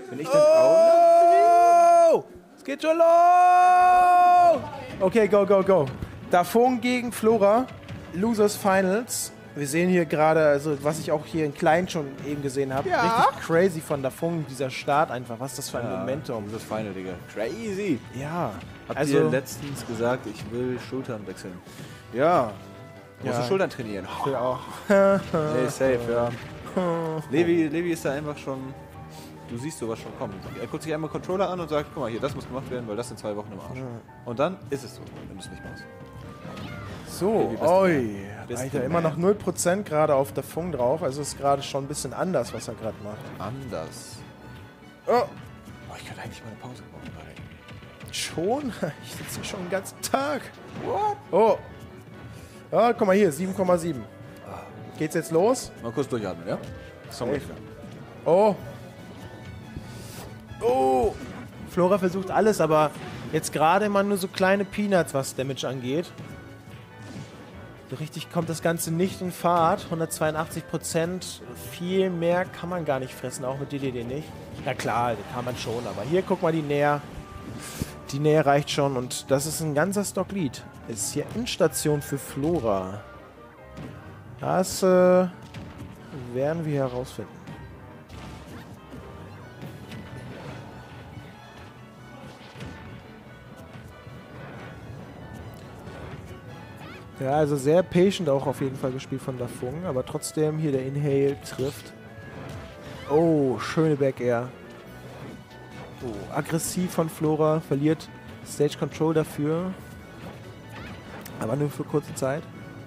Bin ich denn auch? Oh! Es geht schon los! Okay, go, go, go. Dafong gegen Flora. Losers Finals. Wir sehen hier gerade, also was ich auch hier in klein schon eben gesehen habe, richtig crazy von Dafong, dieser Start einfach. Was ist das für ein Momentum? Das Final, Digga. Crazy. Ja. Habt ihr letztens gesagt, ich will Schultern wechseln? Ja. Musst du Schultern trainieren? Ich will auch. Nee, safe, ja. Levi ist da einfach schon... Du siehst sowas schon kommen. Er guckt sich einmal Controller an und sagt, guck mal hier, das muss gemacht werden, weil das sind 2 Wochen im Arsch. Und dann ist es so, wenn du es nicht machst. So, oi. Alter, immer noch 0% gerade auf der Funk drauf. Also ist gerade schon ein bisschen anders, was er gerade macht. Anders. Oh. Ich könnte eigentlich mal eine Pause brauchen, Alter. Schon? Ich sitze hier schon den ganzen Tag. What? Oh. Ja, guck mal hier, 7,7. Geht's jetzt los? Mal kurz durchatmen, ja? Safe. Oh. Oh. Flora versucht alles, aber jetzt gerade immer nur so kleine Peanuts, was Damage angeht. So richtig kommt das Ganze nicht in Fahrt. 182%. Viel mehr kann man gar nicht fressen, auch mit DDD nicht. Na klar, kann man schon, aber hier guck mal die Nähe. Die Nähe reicht schon und das ist ein ganzer Stocklead. Ist hier Endstation für Flora. Das werden wir herausfinden. Ja, also sehr patient auch auf jeden Fall gespielt von Dafong, aber trotzdem hier der Inhale trifft. Oh, schöne Back Air. Oh, aggressiv von Flora, verliert Stage Control dafür. Aber nur für kurze Zeit.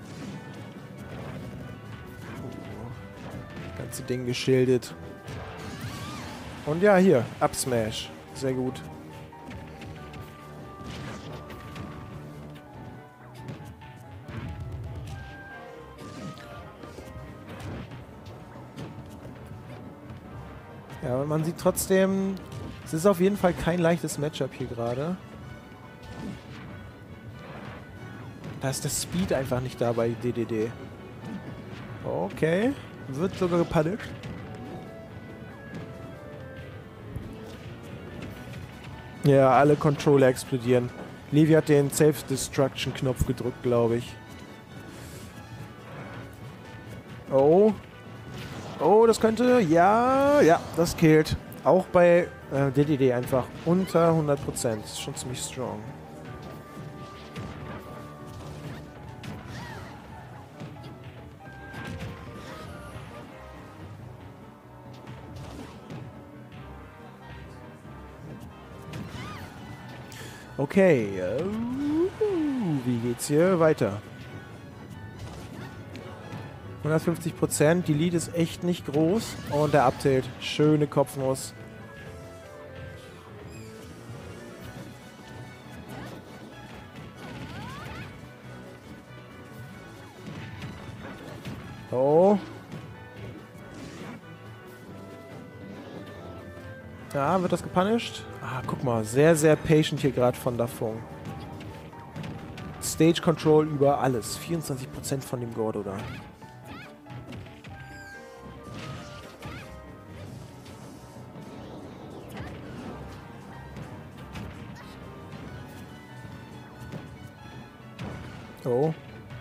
Das ganze Ding geschildert. Und ja, hier, Up Smash. Sehr gut. Ja, und man sieht trotzdem, es ist auf jeden Fall kein leichtes Matchup hier gerade. Da ist der Speed einfach nicht da bei DDD. Okay, wird sogar gepunished. Ja, alle Controller explodieren. Levi hat den Self-Destruction-Knopf gedrückt, glaube ich. Oh. Oh, das könnte... Ja, das killt. Auch bei DDD einfach unter 100%. Das ist schon ziemlich strong. Okay. Wie geht's hier weiter? 150%. Die Lead ist echt nicht groß. Und der Uptilt. Schöne Kopfnuss. Oh. Ja, wird das gepunished? Ah, guck mal. Sehr, sehr patient hier gerade von Dafong. Stage Control über alles. 24% von dem Gordo da. Oh.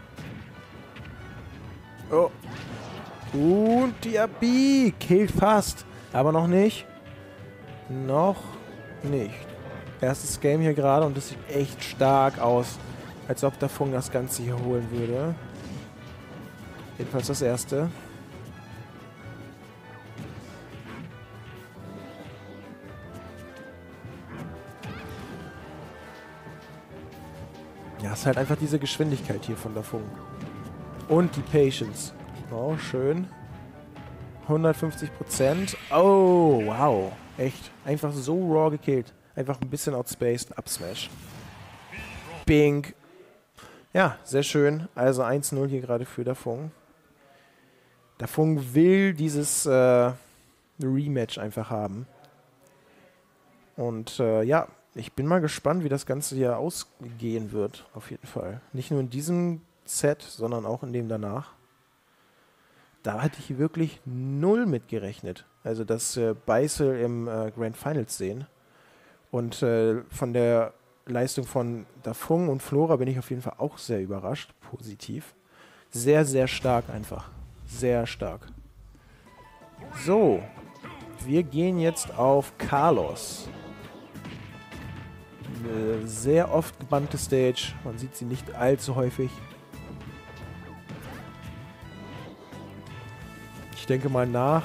Oh. Und Diaby killt fast. Aber noch nicht. Noch nicht. Erstes Game hier gerade und das sieht echt stark aus. Als ob Dafong das Ganze hier holen würde. Jedenfalls das erste. Ja, ist halt einfach diese Geschwindigkeit hier von Dafong. Und die Patience. Oh, schön. 150%. Oh, wow. Echt. Einfach so raw gekillt. Einfach ein bisschen outspaced. Up Smash. Bing. Ja, sehr schön. Also 1-0 hier gerade für Dafong. Dafong will dieses Rematch einfach haben. Und ja, ich bin mal gespannt, wie das Ganze hier ausgehen wird. Auf jeden Fall. Nicht nur in diesem Set, sondern auch in dem danach. Da hatte ich wirklich null mit gerechnet. Also dass Beißel im Grand Finals sehen. Und von der Leistung von Dafung und Flora bin ich auf jeden Fall auch sehr überrascht. Positiv. Sehr, sehr stark einfach. Sehr stark. So. Wir gehen jetzt auf Carlos. Eine sehr oft gebannte Stage. Man sieht sie nicht allzu häufig. Ich denke mal nach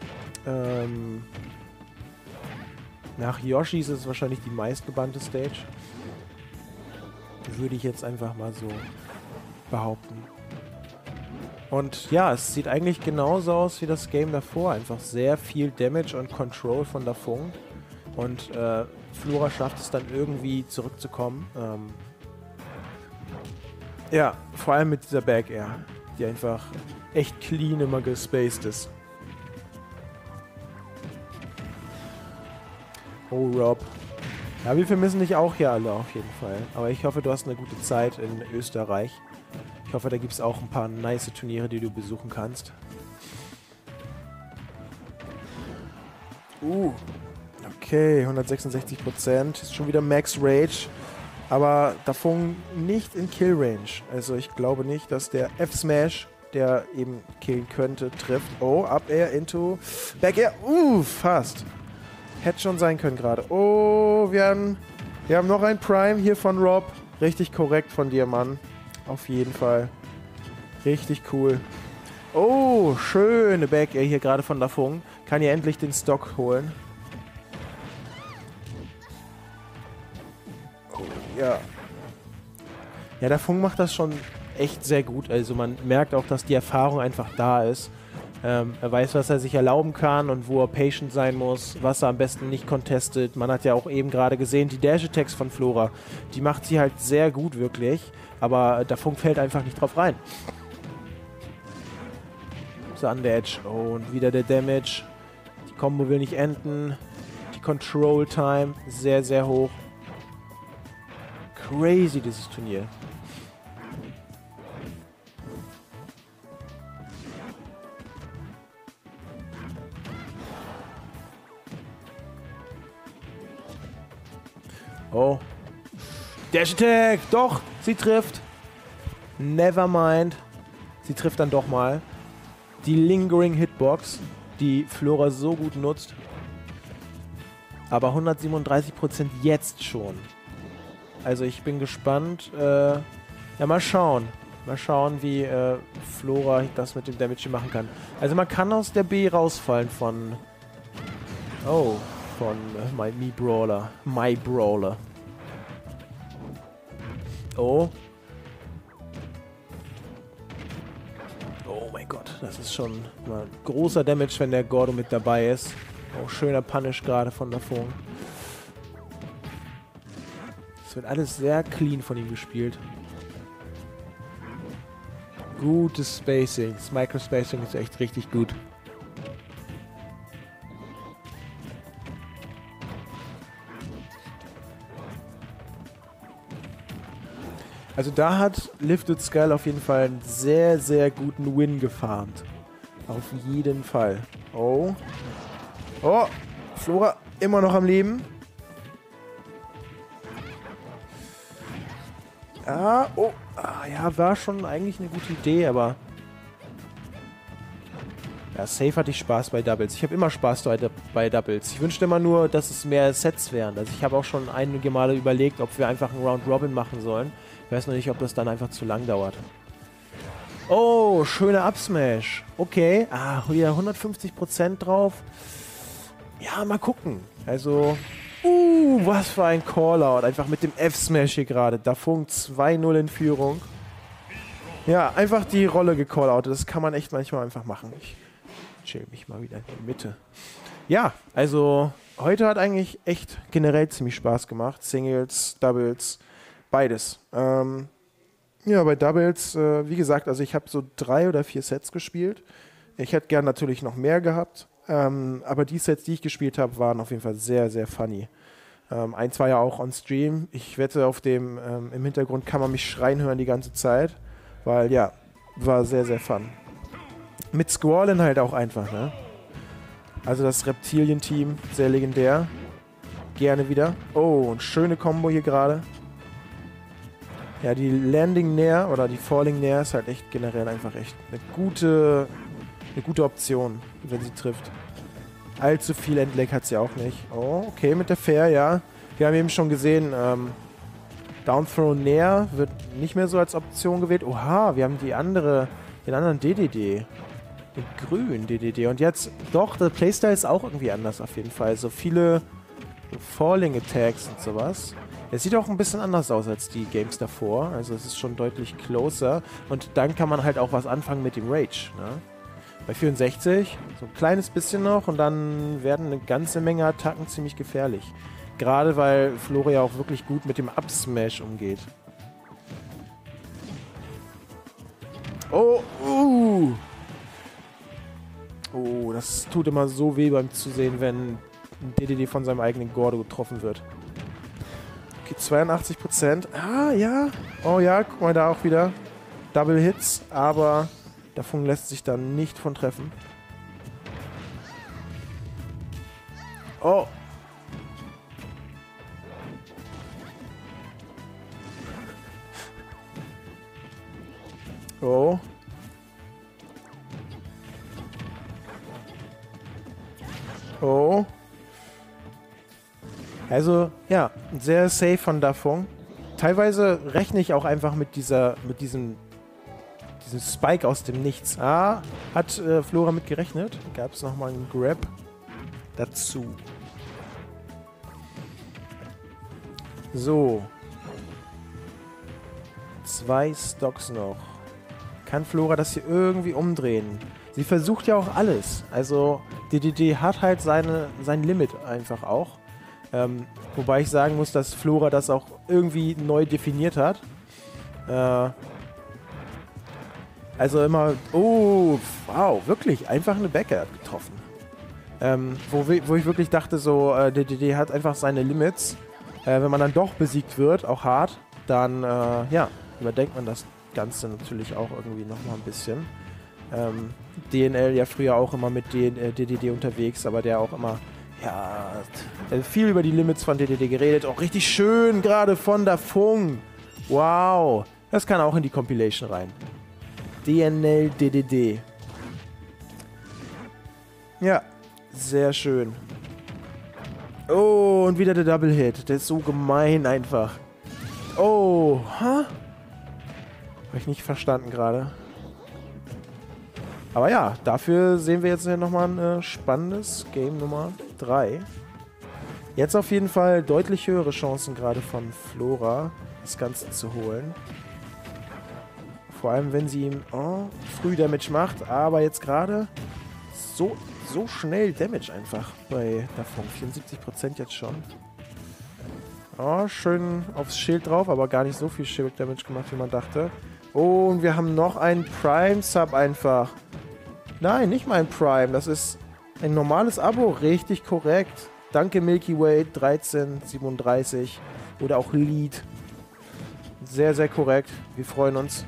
Yoshi ist es wahrscheinlich die meistgebannte Stage. Würde ich jetzt einfach mal so behaupten. Und ja, es sieht eigentlich genauso aus wie das Game davor. Einfach sehr viel Damage und Control von Dafung. Und Flora schafft es dann irgendwie zurückzukommen. Ja, vor allem mit dieser Back Air, die einfach echt clean immer gespaced ist. Oh, Rob. Ja, wir vermissen dich auch hier alle auf jeden Fall. Aber ich hoffe, du hast eine gute Zeit in Österreich. Ich hoffe, da gibt es auch ein paar nice Turniere, die du besuchen kannst. Okay, 166%. Ist schon wieder Max Rage. Aber davon nicht in Kill Range. Also ich glaube nicht, dass der F-Smash, der eben killen könnte, trifft. Oh, Up Air into Back Air. Fast. Hätte schon sein können gerade. Oh, wir haben noch ein Prime hier von Rob. Richtig korrekt von dir, Mann. Auf jeden Fall. Richtig cool. Oh, schöne Back Air hier gerade von Dafung. Kann hier endlich den Stock holen. Oh, ja. Ja, Dafung macht das schon echt sehr gut. Also man merkt auch, dass die Erfahrung einfach da ist. Er weiß, was er sich erlauben kann und wo er patient sein muss, was er am besten nicht contestet. Man hat ja auch eben gerade gesehen, die Dash-Attacks von Flora, die macht sie halt sehr gut wirklich, aber Dafung fällt einfach nicht drauf rein. Sundedge, oh, und wieder der Damage. Die Combo will nicht enden. Die Control-Time, sehr, sehr hoch. Crazy, dieses Turnier. Oh. Dash Attack! Doch! Sie trifft! Nevermind. Sie trifft dann doch mal. Die Lingering Hitbox, die Flora so gut nutzt. Aber 137% jetzt schon. Also ich bin gespannt. Ja, mal schauen. Mal schauen, wie Flora das mit dem Damage machen kann. Also man kann aus der B rausfallen von... Oh. Von My Brawler. My Brawler. Oh. Oh mein Gott, das ist schon mal großer Damage, wenn der Gordo mit dabei ist. Oh, schöner Punish gerade von Dafung. Es wird alles sehr clean von ihm gespielt. Gutes Spacing. Das Microspacing ist echt richtig gut. Also da hat Lifted Skull auf jeden Fall einen sehr, sehr guten Win gefarmt. Auf jeden Fall. Oh. Oh. Flora immer noch am Leben. Ah, oh. Ah, ja, war schon eigentlich eine gute Idee, aber... Ja, safe hatte ich Spaß bei Doubles. Ich habe immer Spaß bei Doubles. Ich wünschte immer nur, dass es mehr Sets wären. Also ich habe auch schon einige Male überlegt, ob wir einfach einen Round Robin machen sollen. Ich weiß noch nicht, ob das dann einfach zu lang dauert. Oh, schöner Up-Smash. Okay. Ah, wieder 150% drauf. Ja, mal gucken. Also, was für ein Callout. Einfach mit dem F-Smash hier gerade. Dafung 2-0 in Führung. Ja, einfach die Rolle gecalloutet. Das kann man echt manchmal einfach machen. Ich chill mich mal wieder in die Mitte. Ja, also, heute hat eigentlich echt generell ziemlich Spaß gemacht. Singles, Doubles, beides. Ja, bei Doubles, wie gesagt, also ich habe so 3 oder 4 Sets gespielt. Ich hätte gern natürlich noch mehr gehabt, aber die Sets, die ich gespielt habe, waren auf jeden Fall sehr, sehr funny. Eins war ja auch on Stream. Ich wette, auf dem im Hintergrund kann man mich schreien hören die ganze Zeit, weil ja, war sehr, sehr fun. Mit Squallen halt auch einfach, ne? Also das Reptilien-Team, sehr legendär. Gerne wieder. Oh, und schöne Combo hier gerade. Ja, die Landing Nair oder die Falling Nair ist halt echt generell einfach echt eine gute Option, wenn sie trifft. Allzu viel Endleg hat sie auch nicht. Oh, okay, mit der Fair, ja. Wir haben eben schon gesehen, Down Throw Nair wird nicht mehr so als Option gewählt. Oha, wir haben den anderen DDD. Den grünen DDD. Und jetzt, doch, der Playstyle ist auch irgendwie anders auf jeden Fall. So viele Falling Attacks und sowas. Es sieht auch ein bisschen anders aus als die Games davor. Also es ist schon deutlich closer. Und dann kann man halt auch was anfangen mit dem Rage. Ne? Bei 64 so ein kleines bisschen noch und dann werden eine ganze Menge Attacken ziemlich gefährlich. Gerade weil Flora ja auch wirklich gut mit dem Up-Smash umgeht. Oh, Oh, das tut immer so weh beim Zusehen, wenn ein DDD von seinem eigenen Gordo getroffen wird. Okay, 82%. Ah, ja. Oh ja, guck mal da auch wieder. Double Hits, aber davon lässt sich dann nicht von treffen. Oh. Oh. Oh. Also, ja, sehr safe von Dafong. Teilweise rechne ich auch einfach mit diesem Spike aus dem Nichts. Ah, hat Flora mit gerechnet. Gab es nochmal einen Grab dazu. So. 2 Stocks noch. Kann Flora das hier irgendwie umdrehen? Sie versucht ja auch alles. Also, DDD hat halt sein Limit einfach auch. Wobei ich sagen muss, dass Flora das auch irgendwie neu definiert hat. Also immer... Oh, wow, wirklich. Einfach eine Backer getroffen. Wo ich wirklich dachte, so, DDD hat einfach seine Limits. Wenn man dann doch besiegt wird, auch hart, dann, ja, überdenkt man das Ganze natürlich auch irgendwie nochmal ein bisschen. DNL ja früher auch immer mit DDD unterwegs, aber der auch immer, ja, viel über die Limits von DDD geredet. Auch richtig schön, gerade von Dafong. Wow, das kann auch in die Compilation rein. DNL DDD. Ja, sehr schön. Oh, und wieder der Double Hit. Der ist so gemein einfach. Oh, Habe ich nicht verstanden gerade. Aber ja, dafür sehen wir jetzt nochmal ein spannendes Game Nummer 3. Jetzt auf jeden Fall deutlich höhere Chancen gerade von Flora, das Ganze zu holen. Vor allem, wenn sie ihm früh Damage macht. Aber jetzt gerade so schnell Damage einfach bei Dafong. 74% jetzt schon. Oh, schön aufs Schild drauf, aber gar nicht so viel Shield Damage gemacht, wie man dachte. Oh, und wir haben noch einen Prime-Sub einfach. Nein, nicht mein Prime. Das ist ein normales Abo. Richtig korrekt. Danke Milky Way 1337 oder auch Lead. Sehr, sehr korrekt. Wir freuen uns.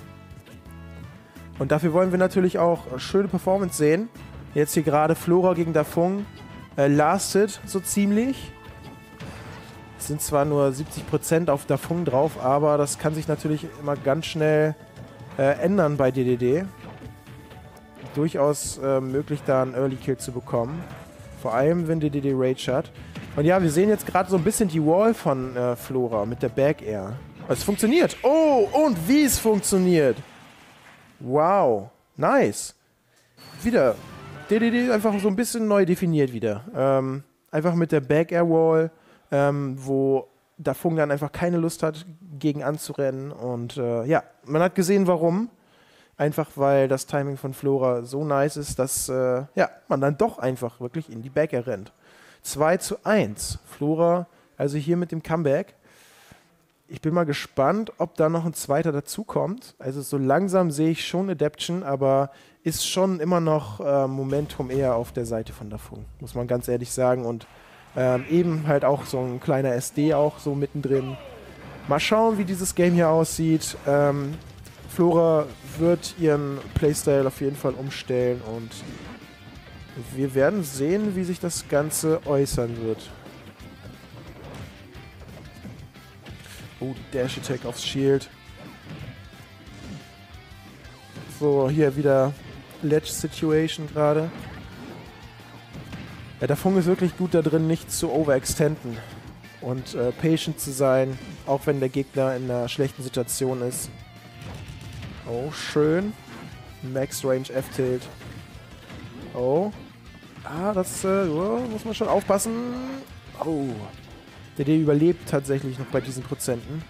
Und dafür wollen wir natürlich auch schöne Performance sehen. Jetzt hier gerade Flora gegen Dafong. Lasted so ziemlich. Es sind zwar nur 70% auf Dafong drauf, aber das kann sich natürlich immer ganz schnell ändern bei DDD. Durchaus möglich, da einen Early Kill zu bekommen. Vor allem, wenn DDD Rage hat. Und ja, wir sehen jetzt gerade so ein bisschen die Wall von Flora mit der Back Air. Es funktioniert. Oh, und wie es funktioniert. Wow. Nice. Wieder. DDD einfach so ein bisschen neu definiert wieder. Einfach mit der Back Air Wall, wo Dafong dann einfach keine Lust hat, gegen anzurennen. Und ja, man hat gesehen, warum. Einfach weil das Timing von Flora so nice ist, dass ja, man dann doch einfach wirklich in die Back Air rennt. 2:1. Flora, also hier mit dem Comeback. Ich bin mal gespannt, ob da noch ein zweiter dazukommt. Also so langsam sehe ich schon Adaption, aber ist schon immer noch Momentum eher auf der Seite von Dafong, muss man ganz ehrlich sagen. Und eben halt auch so ein kleiner SD auch so mittendrin. Mal schauen, wie dieses Game hier aussieht. Flora wird ihren Playstyle auf jeden Fall umstellen und Wir werden sehen, wie sich das Ganze äußern wird. Oh, Dash Attack aufs Shield. So, hier wieder Ledge Situation gerade. Ja, der Fung ist wirklich gut da drin, nicht zu overextenden. Und patient zu sein, auch wenn der Gegner in einer schlechten Situation ist. Oh, schön. Max Range F-Tilt. Oh. Ah, das muss man schon aufpassen. Oh. Der überlebt tatsächlich noch bei diesen Prozenten.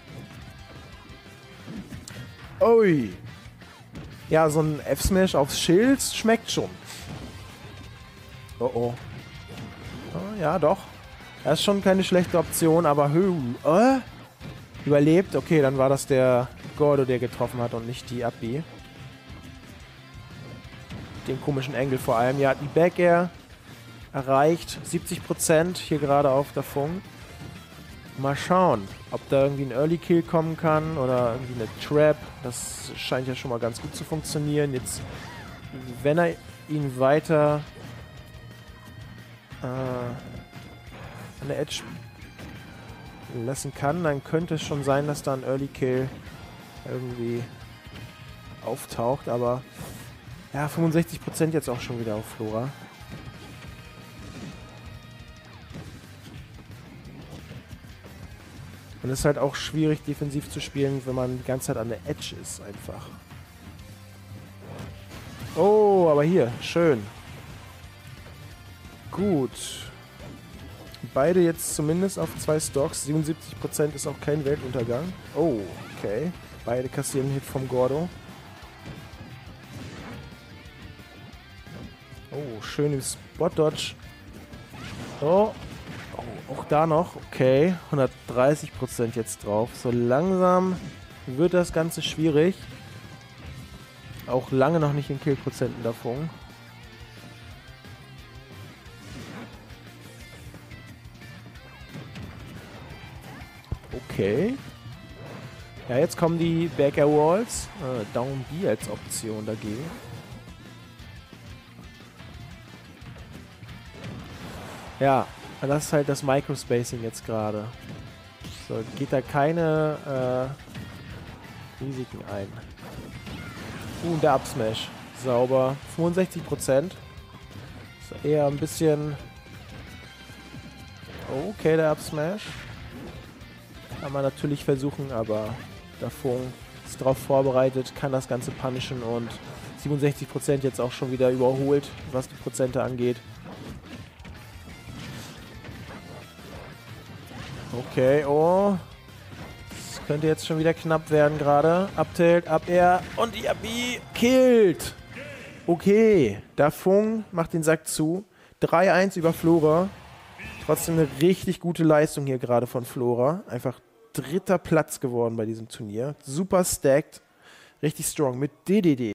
Ui. Ja, so ein F-Smash aufs Schild schmeckt schon. Oh oh. Oh, ja, doch. Das ist schon keine schlechte Option, aber überlebt. Okay, dann war das der Gordo, der getroffen hat und nicht die Abbi. Den komischen Engel vor allem. Ja, die Back Air erreicht 70% hier gerade auf der Fung. Mal schauen, ob da irgendwie ein Early Kill kommen kann oder irgendwie eine Trap. Das scheint ja schon mal ganz gut zu funktionieren. Jetzt, wenn er ihn weiter an der Edge lassen kann, dann könnte es schon sein, dass da ein Early Kill irgendwie auftaucht. Aber ja, 65% jetzt auch schon wieder auf Flora. Und es ist halt auch schwierig, defensiv zu spielen, wenn man die ganze Zeit an der Edge ist, einfach. Oh, aber hier, schön. Gut. Beide jetzt zumindest auf 2 Stocks. 77% ist auch kein Weltuntergang. Oh, okay. Beide kassieren einen Hit vom Gordo. Oh, schönes Spot-Dodge. Oh. Auch da noch, okay, 130% jetzt drauf. So langsam wird das Ganze schwierig. Auch lange noch nicht in Killprozenten davon. Okay. Ja, jetzt kommen die Back Air Walls. Down B als Option dagegen. Ja. Das ist halt das Microspacing jetzt gerade. So, geht da keine Risiken ein. Der Upsmash. Sauber. 65%. So, eher ein bisschen... Okay, der Upsmash. Kann man natürlich versuchen, aber Dafong ist darauf vorbereitet, kann das Ganze punishen und 67% jetzt auch schon wieder überholt, was die Prozente angeht. Okay, oh. Das könnte jetzt schon wieder knapp werden gerade. Up-Tilt, Up-Air und die Abi killt. Okay, Dafong macht den Sack zu. 3-1 über Flora. Trotzdem eine richtig gute Leistung hier gerade von Flora. Einfach 3. Platz geworden bei diesem Turnier. Super stacked. Richtig strong mit DDD.